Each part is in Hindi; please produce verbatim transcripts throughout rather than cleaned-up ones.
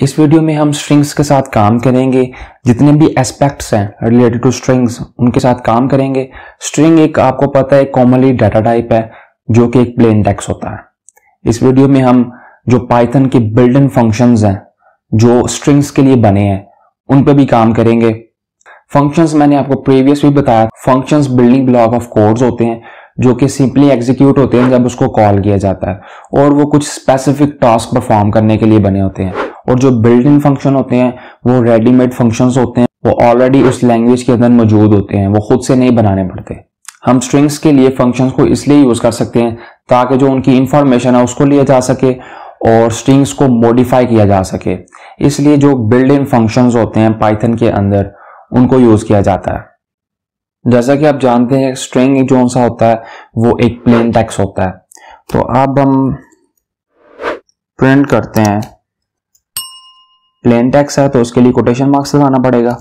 इस वीडियो में हम स्ट्रिंग्स के साथ काम करेंगे। जितने भी एस्पेक्ट्स हैं रिलेटेड टू स्ट्रिंग्स उनके साथ काम करेंगे। स्ट्रिंग एक आपको पता है कॉमनली डाटा टाइप है जो कि एक प्लेन टेक्स्ट होता है। इस वीडियो में हम जो पाइथन के बिल्ट इन फंक्शंस हैं जो स्ट्रिंग्स के लिए बने हैं उन पे भी काम करेंगे। फंक्शंस मैंने आपको प्रीवियस भी बताया, functions building block of codes होते हैं जो कि सिंपली एग्जीक्यूट होते हैं जब उसको कॉल किया जाता है और वो कुछ स्पेसिफिक टास्क परफॉर्म करने के लिए बने होते हैं। और जो बिल्ट इन फंक्शन होते हैं वो रेडीमेड फंक्शंस होते हैं, वो ऑलरेडी उस लैंग्वेज के अंदर मौजूद होते हैं, वो खुद से नहीं बनाने पड़ते। हम स्ट्रिंग्स के लिए फंक्शंस को इसलिए यूज कर सकते हैं ताकि जो उनकी इंफॉर्मेशन है उसको लिया जा सके और स्ट्रिंग्स को मॉडिफाई किया जा सके। इसलिए जो बिल्ट इन फंक्शंस होते हैं पाइथन के अंदर उनको यूज किया जाता है। जैसा कि आप जानते हैं स्ट्रिंग जो सा होता है वो एक प्लेन टेक्स्ट होता है। तो अब हम प्रिंट करते हैं, प्लेन टेक्स्ट है तो उसके लिए कोटेशन मार्क्स लगाना पड़ेगा।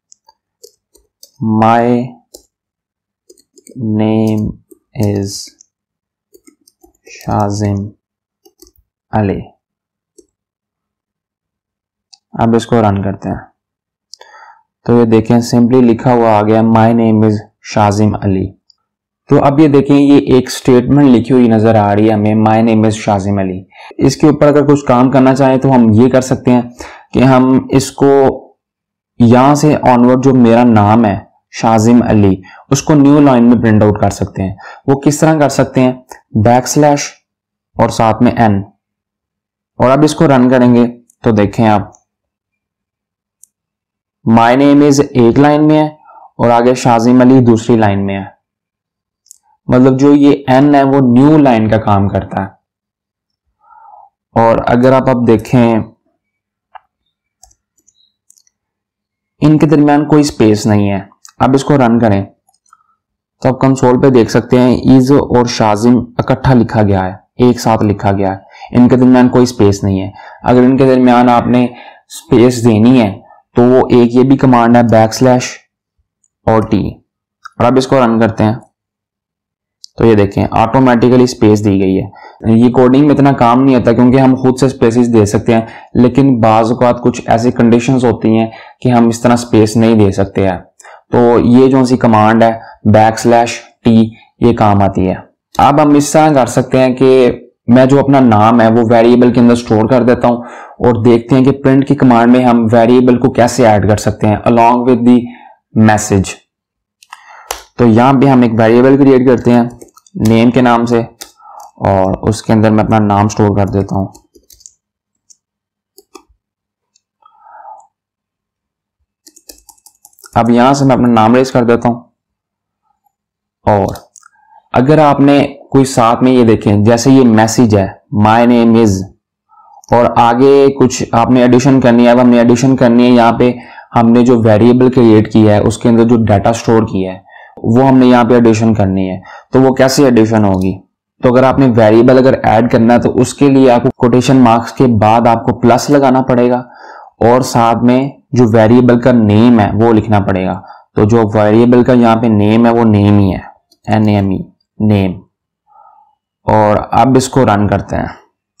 My name is Shazim Ali. अब इसको रन करते हैं तो ये देखें सिंपली लिखा हुआ आ गया my name is Shazim Ali. तो अब ये देखें ये एक स्टेटमेंट लिखी हुई नजर आ रही है हमें, my name is Shazim Ali. इसके ऊपर अगर कुछ काम करना चाहें तो हम ये कर सकते हैं कि हम इसको यहां से ऑनवर्ड जो मेरा नाम है शाजिम अली उसको न्यू लाइन में प्रिंट आउट कर सकते हैं। वो किस तरह कर सकते हैं, बैक स्लैश और साथ में एन। और अब इसको रन करेंगे तो देखें आप माय नेम इज एक लाइन में है और आगे शाजिम अली दूसरी लाइन में है। मतलब जो ये एन है वो न्यू लाइन का काम करता है। और अगर आप अब देखें इनके दरमियान कोई स्पेस नहीं है। अब इसको रन करें तो आप कंसोल पे देख सकते हैं इज और शाजिम इकट्ठा लिखा गया है, एक साथ लिखा गया है, इनके दरमियान कोई स्पेस नहीं है। अगर इनके दरमियान आपने स्पेस देनी है तो वो एक ये भी कमांड है बैक स्लैश और टी। और अब इसको रन करते हैं तो ये देखें ऑटोमेटिकली स्पेस दी गई है। ये कोडिंग में इतना काम नहीं आता क्योंकि हम खुद से स्पेसेस दे सकते हैं, लेकिन बाज़ औक़ात कुछ ऐसी कंडीशंस होती हैं कि हम इस तरह स्पेस नहीं दे सकते हैं। तो ये जो सी कमांड है बैक स्लैश टी ये काम आती है। अब हम इस तरह कर सकते हैं कि मैं जो अपना नाम है वो वेरिएबल के अंदर स्टोर कर देता हूं और देखते हैं कि प्रिंट की कमांड में हम वेरिएबल को कैसे ऐड कर सकते हैं अलॉन्ग विद द मैसेज। तो यहां पे हम एक वेरिएबल क्रिएट करते हैं नेम के नाम से और उसके अंदर मैं अपना नाम स्टोर कर देता हूं। अब यहां से मैं अपना नाम रेज कर देता हूं। और अगर आपने कोई साथ में ये देखें जैसे ये मैसेज है माय नेम इज और आगे कुछ आपने एडिशन करनी है। अब हमने एडिशन करनी है, यहाँ पे हमने जो वेरिएबल क्रिएट किया है उसके अंदर जो डाटा स्टोर किया है वो हमने यहाँ पे एडिशन करनी है। तो वो कैसे एडिशन होगी, तो अगर आपने वेरिएबल अगर ऐड करना है तो उसके लिए आपको कोटेशन मार्क्स के बाद आपको प्लस लगाना पड़ेगा और साथ में जो वेरिएबल का नेम है वो लिखना पड़ेगा। तो जो वेरिएबल का यहाँ पे नेम है वो नेम ही है, एन एम ई नेम। और अब इसको रन करते हैं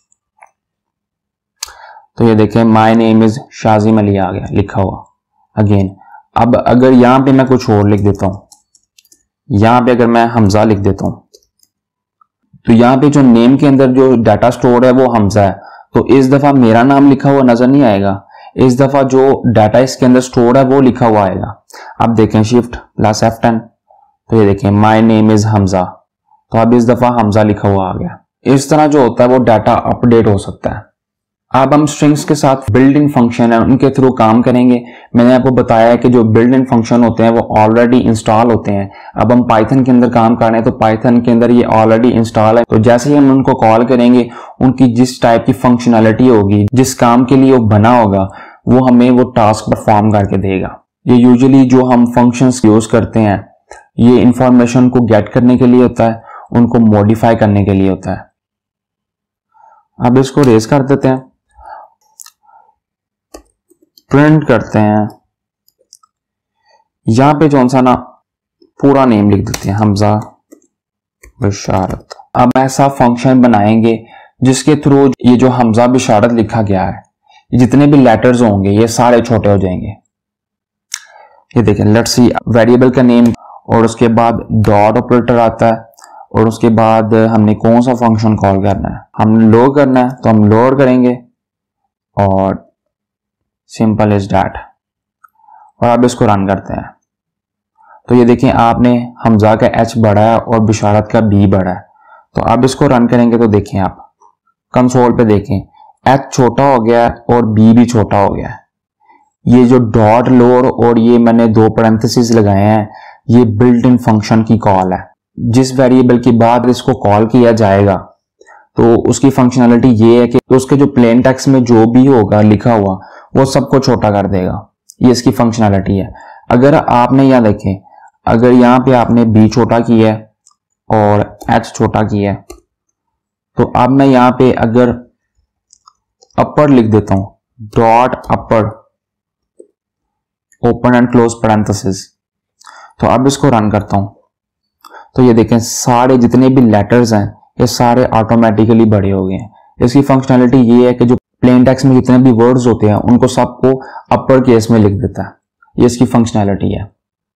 तो ये देखें my name is Shazim Ali आ गया लिखा हुआ अगेन। अब अगर यहां पे मैं कुछ और लिख देता हूं, यहां पे अगर मैं हमजा लिख देता हूं तो यहां पे जो नेम के अंदर जो डाटा स्टोर है वो हमजा है, तो इस दफा मेरा नाम लिखा हुआ नजर नहीं आएगा, इस दफा जो डाटा इसके अंदर स्टोर है वो लिखा हुआ आएगा। अब देखें शिफ्ट प्लस एफ टेन तो ये देखें माय नेम इज हमजा, तो अब इस दफा हमजा लिखा हुआ आ गया। इस तरह जो होता है वो डाटा अपडेट हो सकता है। अब हम स्ट्रिंग्स के साथ बिल्ट इन फंक्शन है उनके थ्रू काम करेंगे। मैंने आपको बताया है कि जो बिल्ट इन फंक्शन होते हैं वो ऑलरेडी इंस्टॉल होते हैं। अब हम पाइथन के अंदर काम कर रहे हैं तो पाइथन के अंदर ये ऑलरेडी इंस्टॉल है। तो जैसे ही हम उनको कॉल करेंगे उनकी जिस टाइप की फंक्शनैलिटी होगी, जिस काम के लिए वो बना होगा, वो हमें वो टास्क परफॉर्म करके देगा। ये यूजुअली जो हम फंक्शंस यूज करते हैं ये इंफॉर्मेशन को गेट करने के लिए होता है, उनको मॉडिफाई करने के लिए होता है। अब इसको रेज कर देते हैं, प्रिंट करते हैं। यहां पे जो सा ना पूरा नेम लिख देते हैं हमजा बिशारत। अब ऐसा फंक्शन बनाएंगे जिसके थ्रू ये जो हमजा बिशारत लिखा गया है जितने भी लेटर्स होंगे ये सारे छोटे हो जाएंगे। ये देखें, लेट्स सी वेरिएबल का नेम और उसके बाद डॉट ऑपरेटर आता है और उसके बाद हमने कौन सा फंक्शन कॉल करना है, हमने लोड करना है तो हम लोड करेंगे और सिंपल इज दैट। और अब इसको रन करते हैं तो ये देखें आपने हमजा का एच बढ़ा है और बिशारत का बी बढ़ा है। तो अब इसको रन करेंगे तो देखें आप कंसोल पे देखें एच छोटा हो गया है और बी भी छोटा हो गया है। ये जो डॉट लोड और ये मैंने दो पैरेंथेसिस लगाए हैं ये बिल्ट इन फंक्शन की कॉल है। जिस वेरिएबल के बाद इसको कॉल किया जाएगा तो उसकी फंक्शनलिटी ये है कि उसके जो प्लेन टेक्स्ट में जो भी होगा लिखा हुआ वो सबको छोटा कर देगा। ये इसकी फंक्शनलिटी है। अगर आपने यहाँ देखें, अगर यहाँ पे आपने बी छोटा किया है और एच छोटा किया है तो अब मैं यहाँ पे अगर अपर लिख देता हूं dot upper open and close parenthesis, तो अब इसको रन करता हूं तो ये देखें सारे जितने भी लेटर्स हैं ये सारे ऑटोमेटिकली बड़े हो गए हैं। इसकी फंक्शनलिटी ये है कि जो प्लेन टेक्स्ट में जितने भी वर्ड्स होते हैं उनको सबको अपर केस में लिख देता है। ये इसकी फंक्शनलिटी है।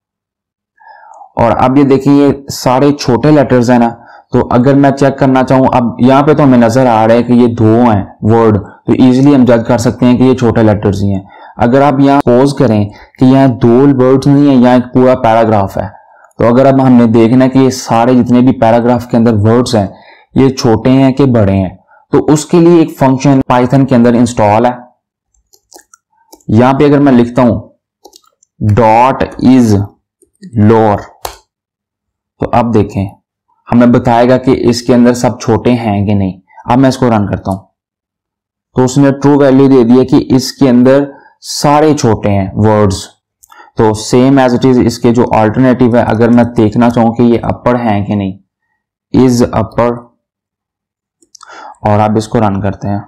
और अब ये देखिए ये सारे छोटे लेटर्स हैं ना, तो अगर मैं चेक करना चाहूं, अब यहाँ पे तो हमें नजर आ रहा है कि ये दो हैं वर्ड, तो इजीली हम जज कर सकते हैं कि ये छोटे लेटर्स ही हैं। अगर आप यहाँ पोज करें कि यहाँ दो वर्ड्स नहीं है, यहाँ एक पूरा पैराग्राफ है, तो अगर अब हमने देखना है कि ये सारे जितने भी पैराग्राफ के अंदर वर्ड्स हैं ये छोटे हैं कि बड़े हैं, तो उसके लिए एक फंक्शन पाइथन के अंदर इंस्टॉल है। यहां पे अगर मैं लिखता हूं डॉट इज लोअर तो अब देखें हमें बताएगा कि इसके अंदर सब छोटे हैं कि नहीं। अब मैं इसको रन करता हूं तो उसने ट्रू वैल्यू दे दी है कि इसके अंदर सारे छोटे हैं वर्ड्स। तो सेम एज इट इज इसके जो अल्टरनेटिव है, अगर मैं देखना चाहूं कि ये अपर हैं कि नहीं, इज अपर, और अब इसको रन करते हैं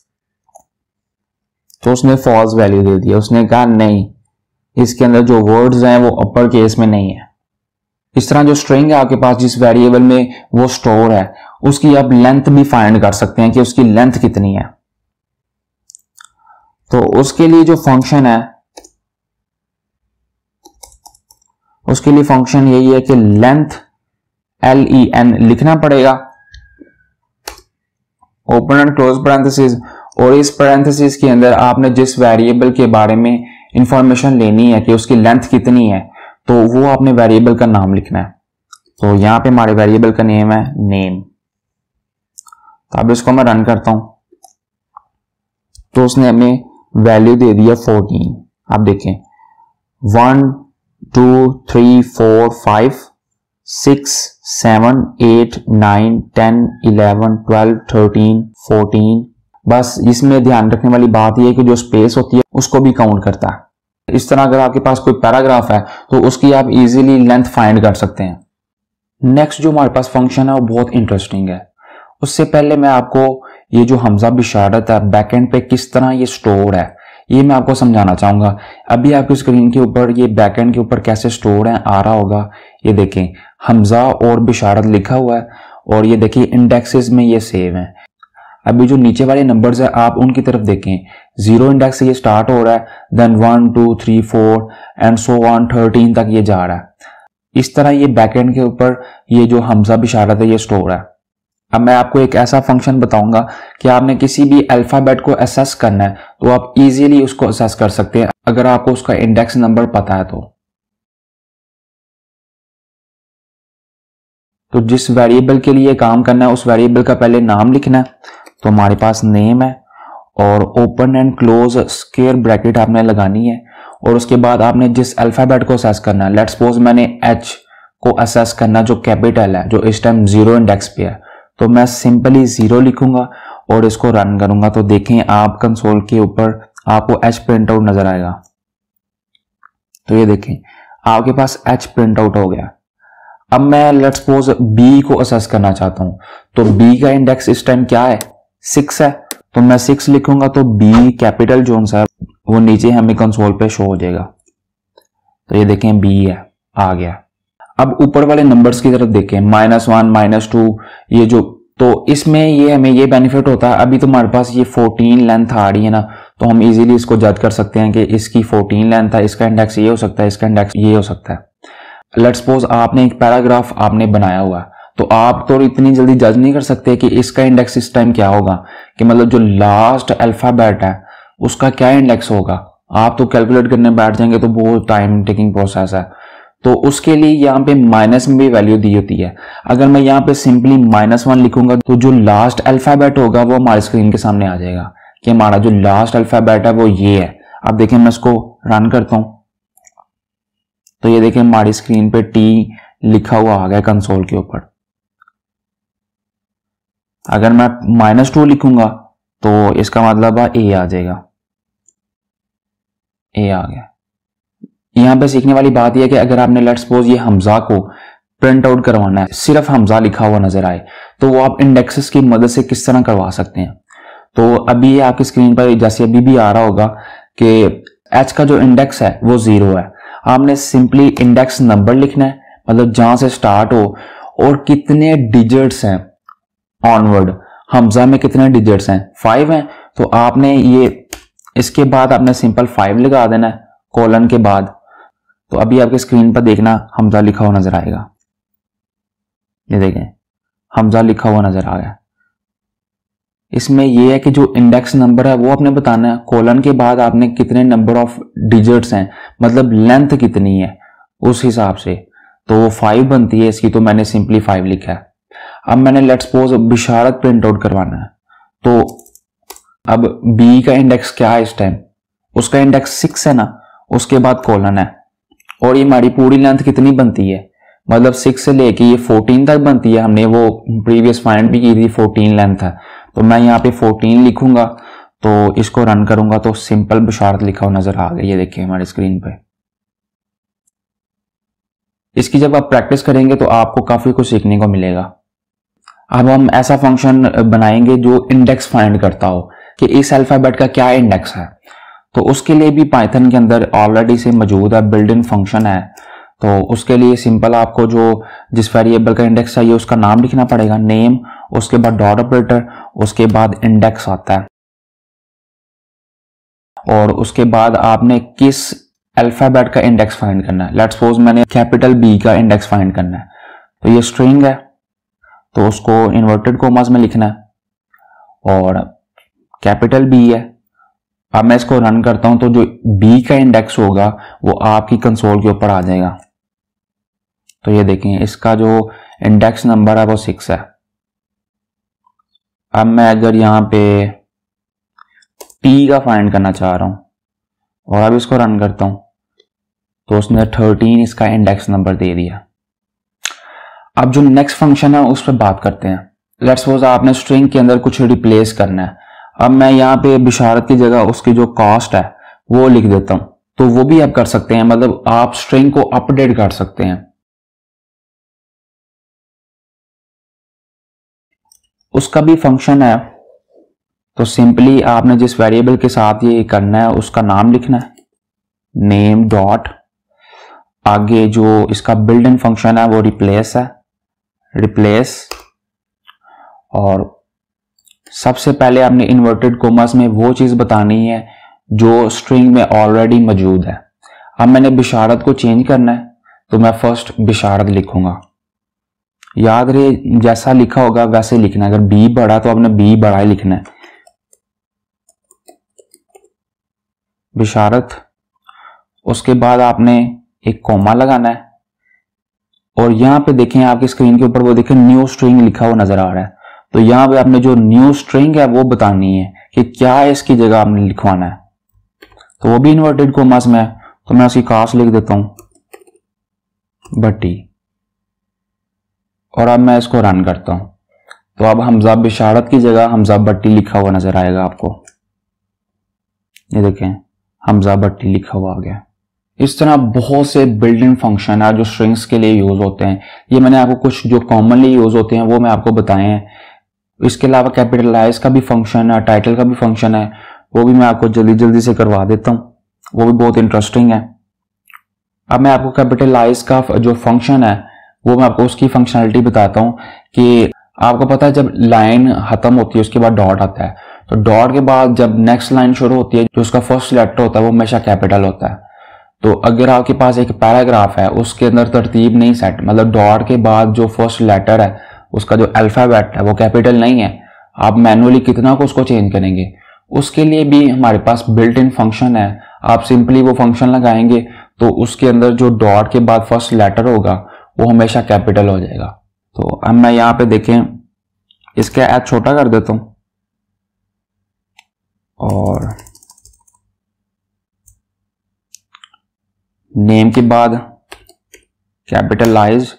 तो उसने फॉल्स वैल्यू दे दिया। उसने कहा नहीं, इसके अंदर जो वर्ड्स हैं वो अपर केस में नहीं है। इस तरह जो स्ट्रिंग है आपके पास जिस वेरिएबल में वो स्टोर है उसकी आप लेंथ भी फाइंड कर सकते हैं कि उसकी लेंथ कितनी है। तो उसके लिए जो फंक्शन है उसके लिए फंक्शन यही है कि लेंथ एल ई एन लिखना पड़ेगा, ओपन एंड क्लोज पैरेंथेसिस, और इस पैरेंथेसिस के अंदर आपने जिस वेरिएबल के बारे में इंफॉर्मेशन लेनी है कि उसकी लेंथ कितनी है तो वो आपने वेरिएबल का नाम लिखना है। तो यहां पे हमारे वेरिएबल का नेम है नेम। तो अब इसको मैं रन करता हूं तो उसने हमें वैल्यू दे दिया फोर्टीन। आप देखें one two three four five six seven eight nine ten eleven twelve thirteen fourteen. बस इसमें ध्यान रखने वाली बात यह है कि जो स्पेस होती है उसको भी काउंट करता है। इस तरह अगर आपके पास कोई पैराग्राफ है तो उसकी आप इजीली लेंथ फाइंड कर सकते हैं। नेक्स्ट जो हमारे पास फंक्शन है वो बहुत इंटरेस्टिंग है। उससे पहले मैं आपको ये जो हमजा बिशारत है बैकएंड पे किस तरह ये स्टोर है ये मैं आपको समझाना चाहूंगा। अभी आपकी स्क्रीन के ऊपर ये बैकएंड के ऊपर कैसे स्टोर है आ रहा होगा। ये देखें हमजा और बिशारत लिखा हुआ है और ये देखिए इंडेक्सेस में ये सेव है। अभी जो नीचे वाले नंबर्स है आप उनकी तरफ देखें, जीरो इंडेक्स से ये स्टार्ट हो रहा है, then one two three four and so on thirteen तक ये जा रहा है। इस तरह ये बैकएंड के ऊपर ये जो हमजा बिशारत है ये स्टोर है। अब मैं आपको एक ऐसा फंक्शन बताऊंगा कि आपने किसी भी अल्फाबेट को असेस करना है तो आप इजीली उसको असेस कर सकते हैं अगर आपको उसका इंडेक्स नंबर पता है तो। तो जिस वेरिएबल के लिए काम करना है उस वेरिएबल का पहले नाम लिखना है। तो हमारे पास नेम है और open and close square bracket आपने लगानी है और उसके बाद आपने जिस अल्फाबेट को असेस करना है, लेट्स सपोज मैंने एच को असेस करना जो कैपिटल है जो इस टाइम जीरो इंडेक्स पे है, तो मैं सिंपली जीरो लिखूंगा और इसको रन करूंगा तो देखें आप कंसोल के ऊपर आपको एच प्रिंट आउट नजर आएगा। तो ये देखें आपके पास एच प्रिंट आउट हो गया। अब मैं लेट्स सपोज बी को असेस करना चाहता हूं तो बी का इंडेक्स इस टाइम क्या है, सिक्स है, तो मैं सिक्स लिखूंगा तो बी कैपिटल जो सा है वो नीचे हमें कंसोल पे शो हो जाएगा। तो ये देखें बी है आ गया। अब ऊपर वाले नंबर्स की तरफ देखें माइनस वन माइनस टू ये जो, तो इसमें ये हमें ये बेनिफिट होता है। अभी तो हमारे पास ये फोर्टीन लेंथ आ रही है ना, तो हम इजीली इसको जज कर सकते हैं कि इसकी फोर्टीन लेंथ है, इसका इंडेक्स ये हो सकता है, इसका इंडेक्स ये हो सकता है। लेट्स सपोज आपने एक पैराग्राफ आपने बनाया हुआ है, तो आप तो इतनी जल्दी जज नहीं कर सकते कि इसका इंडेक्स इस टाइम क्या होगा, कि मतलब जो लास्ट अल्फाबेट है उसका क्या इंडेक्स होगा। आप तो कैलकुलेट करने बैठ जाएंगे तो बहुत टाइम टेकिंग प्रोसेस है। तो उसके लिए यहाँ पे माइनस में भी वैल्यू दी होती है। अगर मैं यहाँ पे सिंपली माइनस वन लिखूंगा तो जो लास्ट अल्फाबेट होगा वो हमारी स्क्रीन के सामने आ जाएगा कि हमारा जो लास्ट अल्फाबेट है वो ये है। अब देखें मैं इसको रन करता हूं तो ये देखें हमारी स्क्रीन पे टी लिखा हुआ आ गया कंसोल के ऊपर। अगर मैं माइनस टू लिखूंगा तो इसका मतलब है ए आ जाएगा, ए आ गया। यहां पे सीखने वाली बात यह है कि अगर आपने लेट्स सपोज ये हमजा को प्रिंट आउट करवाना है, सिर्फ हमजा लिखा हुआ नजर आए, तो वो आप इंडेक्सेस की मदद से किस तरह करवा सकते हैं। तो अभी ये आपकी स्क्रीन पर जैसे अभी भी आ रहा होगा कि एच का जो इंडेक्स है वो जीरो है। आपने सिंपली इंडेक्स नंबर लिखना है, मतलब जहां से स्टार्ट हो और कितने डिजिट्स हैं ऑनवर्ड। हमजा में कितने डिजिट्स हैं, फाइव हैं, तो आपने ये इसके बाद आपने सिंपल फाइव लगा देना है कॉलन के बाद। तो अभी आपकी स्क्रीन पर देखना हमजा लिखा हुआ नजर आएगा, ये देखें हमजा लिखा हुआ नजर आ गया। इसमें यह है कि जो इंडेक्स नंबर है वो आपने बताना है, कॉलन के बाद आपने कितने नंबर ऑफ डिजिट्स हैं, मतलब लेंथ कितनी है उस हिसाब से। तो फाइव बनती है इसकी, तो मैंने सिंपली फाइव लिखा है। अब मैंने let's suppose Bisharat print out करवाना है, तो अब बी का इंडेक्स क्या है इस टाइम, उसका इंडेक्स सिक्स है ना, उसके बाद कॉलन है, और ये हमारी पूरी लेंथ कितनी बनती है, मतलब सिक्स से लेके ये फोर्टीन तक बनती है। हमने वो प्रीवियस फाइंड भी की थी, फोर्टीन लेंथ है, तो मैं यहाँ पे फोर्टीन लिखूंगा। तो इसको रन करूंगा तो सिंपल बिशारत लिखा हुआ नजर आ गया, ये देखिए हमारी स्क्रीन पे। इसकी जब आप प्रैक्टिस करेंगे तो आपको काफी कुछ सीखने को मिलेगा। अब हम ऐसा फंक्शन बनाएंगे जो इंडेक्स फाइंड करता हो कि इस अल्फाबेट का क्या इंडेक्स है। तो उसके लिए भी पाइथन के अंदर ऑलरेडी से मौजूद है, बिल्ट इन फंक्शन है। तो उसके लिए सिंपल आपको जो जिस वेरिएबल का इंडेक्स चाहिए उसका नाम लिखना पड़ेगा, नेम, उसके बाद डॉट ऑपरेटर, उसके बाद इंडेक्स आता है, और उसके बाद आपने किस अल्फाबेट का इंडेक्स फाइंड करना है। लेट्स सपोज मैंने कैपिटल बी का इंडेक्स फाइंड करना है, तो ये स्ट्रिंग है तो उसको इन्वर्टेड कोमास में लिखना है, और कैपिटल बी है। अब मैं इसको रन करता हूं तो जो बी का इंडेक्स होगा वो आपकी कंसोल के ऊपर आ जाएगा। तो ये देखें इसका जो इंडेक्स नंबर है वो सिक्स है। अब मैं अगर यहां पे टी का फाइंड करना चाह रहा हूं और अब इसको रन करता हूं तो उसने थर्टीन इसका इंडेक्स नंबर दे दिया। अब जो नेक्स्ट फंक्शन है उस पर बात करते हैं। लेट्स सपोज आपने स्ट्रिंग के अंदर कुछ रिप्लेस करना है। अब मैं यहाँ पे बिशारत की जगह उसकी जो कॉस्ट है वो लिख देता हूं, तो वो भी आप कर सकते हैं, मतलब आप स्ट्रिंग को अपडेट कर सकते हैं। उसका भी फंक्शन है, तो सिंपली आपने जिस वेरिएबल के साथ ये करना है उसका नाम लिखना है, नेम डॉट, आगे जो इसका बिल्ट इन फंक्शन है वो रिप्लेस है, रिप्लेस, और सबसे पहले आपने इन्वर्टेड कोमास में वो चीज बतानी है जो स्ट्रिंग में ऑलरेडी मौजूद है। अब मैंने बिशारत को चेंज करना है तो मैं फर्स्ट बिशारत लिखूंगा। याद रहे जैसा लिखा होगा वैसे लिखना है, अगर बी बड़ा तो आपने बी बड़ा ही लिखना है, बिशारत। उसके बाद आपने एक कॉमा लगाना है, और यहां पे देखें आपकी स्क्रीन के ऊपर वो देखें न्यू स्ट्रिंग लिखा हुआ नजर आ रहा है। तो यहां पे आपने जो न्यू स्ट्रिंग है वो बतानी है कि क्या है इसकी जगह आपने लिखवाना है। तो वो भी इन्वर्टेड कोमास में है, तो मैं उसकी कास्ट लिख देता हूं भट्टी, और अब मैं इसको रन करता हूं तो अब हमजा बिशारत की जगह हमजा भट्टी लिखा हुआ नजर आएगा आपको। ये देखें हमजा भट्टी लिखा हुआ आ गया। इस तरह बहुत से बिल्ट इन फंक्शन है जो स्ट्रिंग्स के लिए यूज होते हैं। ये मैंने आपको कुछ जो कॉमनली यूज होते हैं वो मैं आपको बताए हैं। इसके अलावा कैपिटलाइज का भी फंक्शन है, टाइटल का भी फंक्शन है, वो भी मैं आपको जल्दी जल्दी से करवा देता हूं, वो भी बहुत इंटरेस्टिंग है। अब मैं आपको कैपिटलाइज का जो फंक्शन है वो मैं आपको उसकी फंक्शनलिटी बताता हूं कि आपको पता है जब लाइन खत्म होती है उसके बाद डॉट आता है, तो डॉट के बाद जब नेक्स्ट लाइन शुरू होती है, जो उसका फर्स्ट लेटर होता है वो हमेशा कैपिटल होता है। तो अगर आपके पास एक पैराग्राफ है, उसके अंदर तरतीब नहीं सेट, मतलब डॉट के बाद जो फर्स्ट लेटर है उसका जो अल्फाबेट है वो कैपिटल नहीं है, आप मैनुअली कितना को उसको चेंज करेंगे? उसके लिए भी हमारे पास बिल्ट इन फंक्शन है। आप सिंपली वो फंक्शन लगाएंगे तो उसके अंदर जो डॉट के बाद फर्स्ट लेटर होगा वो हमेशा कैपिटल हो जाएगा। तो अब मैं यहाँ पे देखें, इसका एच छोटा कर देता हूं और नेम के बाद कैपिटलाइज,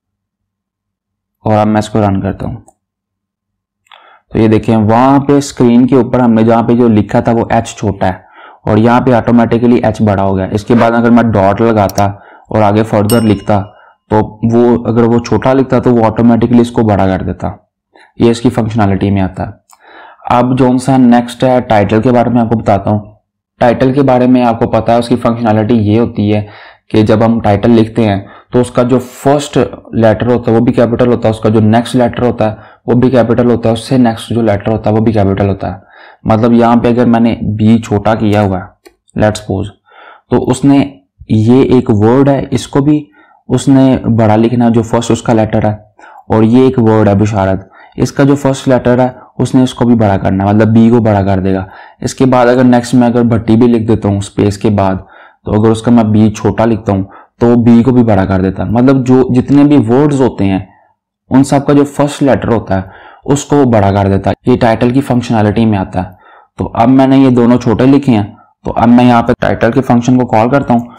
और अब मैं इसको रन करता हूं। तो ये देखें वहां पे स्क्रीन के ऊपर हमने जहां पे जो लिखा था वो एच छोटा है और यहाँ पे ऑटोमेटिकली एच बड़ा हो गया। इसके बाद अगर मैं डॉट लगाता और आगे फर्दर लिखता तो वो अगर वो छोटा लिखता तो वो ऑटोमेटिकली इसको बड़ा कर देता। ये इसकी फंक्शनैलिटी में आता है। अब जो सा नेक्स्ट है टाइटल के बारे में आपको बताता हूँ। टाइटल के बारे में आपको पता है उसकी फंक्शनैलिटी ये होती है कि जब हम टाइटल लिखते हैं तो उसका जो फर्स्ट लेटर होता है वो भी कैपिटल होता है, उसका जो नेक्स्ट लेटर होता है वो भी कैपिटल होता है, उससे नेक्स्ट जो लेटर होता है वो भी कैपिटल होता है। मतलब यहाँ पे अगर मैंने बी छोटा किया हुआ है, लेट्स सपोज, तो उसने ये एक वर्ड है, इसको भी उसने बड़ा लिखना जो फर्स्ट उसका लेटर है, और ये एक वर्ड है बिशारत, इसका जो फर्स्ट लेटर है उसने इसको भी बड़ा करना है, मतलब बी को बड़ा कर देगा। इसके बाद अगर नेक्स्ट में अगर भट्टी भी लिख देता हूँ स्पेस के बाद, तो अगर उसका मैं बी छोटा लिखता हूँ तो बी को भी बड़ा कर देता है। मतलब जो जितने भी वर्ड्स होते हैं उन सब का जो फर्स्ट लेटर होता है उसको वो बड़ा कर देता है। ये टाइटल की फंक्शनैलिटी में आता है। तो अब मैंने ये दोनों छोटे लिखे हैं, तो अब मैं यहाँ पे टाइटल के फंक्शन को कॉल करता हूँ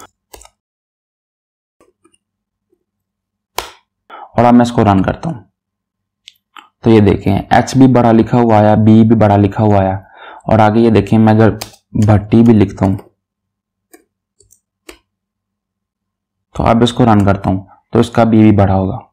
और अब मैं इसको रन करता हूँ। तो ये देखें एच भी बड़ा लिखा हुआ है, बी भी बड़ा लिखा हुआ है, और आगे ये देखें मैं अगर भट्टी भी लिखता हूं तो अब इसको रन करता हूं तो इसका बी भी बड़ा होगा।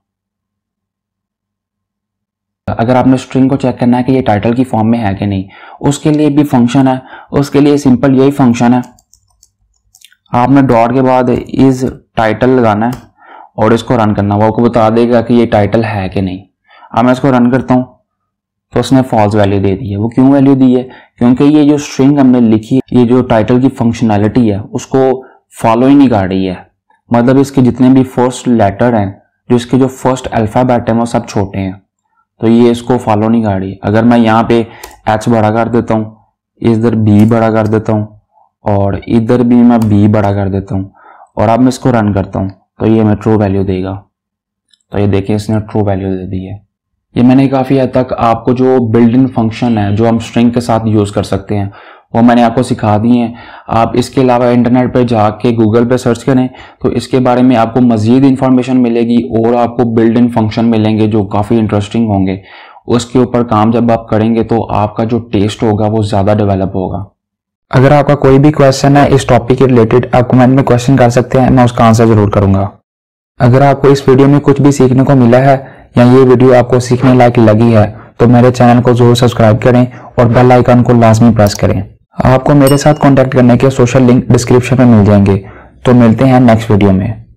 अगर आपने स्ट्रिंग को चेक करना है कि ये टाइटल की फॉर्म में है कि नहीं, उसके लिए भी फंक्शन है। उसके लिए सिंपल यही फंक्शन है, आपने डॉट के बाद इज टाइटल लगाना है और इसको रन करना, वो आपको बता देगा कि ये टाइटल है कि नहीं। अब मैं इसको रन करता हूं तो उसने फॉल्स वैल्यू दे दी है। वो क्यों वैल्यू दी है? क्योंकि ये जो स्ट्रिंग हमने लिखी, ये जो टाइटल की फंक्शनैलिटी है उसको फॉलो ही नहीं कर रही है। मतलब इसके जितने भी फर्स्ट लेटर हैं, जो इसके जो फर्स्ट अल्फाबेट है वो सब छोटे हैं, तो ये इसको फॉलो नहीं कर रही। अगर मैं यहाँ पे एच बड़ा कर देता हूँ, इधर बी बड़ा कर देता हूँ और इधर भी मैं बी बड़ा कर देता हूँ और अब मैं इसको रन करता हूँ तो ये हमें ट्रू वैल्यू देगा। तो ये देखिए इसने ट्रू वैल्यू दे दी है। ये मैंने काफ़ी हद तक आपको जो बिल्ट इन फंक्शन है जो हम स्ट्रिंग के साथ यूज़ कर सकते हैं वो मैंने आपको सिखा दिए हैं। आप इसके अलावा इंटरनेट पर जाके गूगल पे सर्च करें तो इसके बारे में आपको मज़ीद इंफॉर्मेशन मिलेगी और आपको बिल्ट इन फंक्शन मिलेंगे जो काफ़ी इंटरेस्टिंग होंगे। उसके ऊपर काम जब आप करेंगे तो आपका जो टेस्ट होगा वो ज़्यादा डेवलप होगा। अगर आपका कोई भी क्वेश्चन है इस टॉपिक के रिलेटेड, आप कमेंट में क्वेश्चन कर सकते हैं, मैं उसका आंसर जरूर करूंगा। अगर आपको इस वीडियो में कुछ भी सीखने को मिला है या ये वीडियो आपको सीखने लायक लगी है तो मेरे चैनल को जरूर सब्सक्राइब करें और बेल आइकन को लाजमी प्रेस करें। आपको मेरे साथ कांटेक्ट करने के सोशल लिंक डिस्क्रिप्शन में मिल जाएंगे। तो मिलते हैं नेक्स्ट वीडियो में।